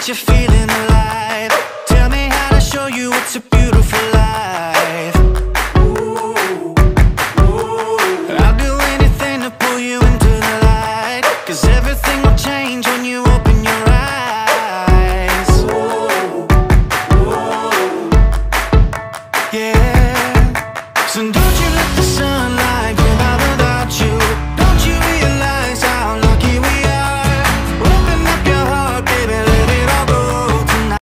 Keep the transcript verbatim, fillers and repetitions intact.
you're feeling alive. Tell me how to show you it's a beautiful life. Ooh, ooh. I'll do anything to pull you into the light, 'cause everything will change when you open your eyes. Ooh, ooh. Yeah, so don't you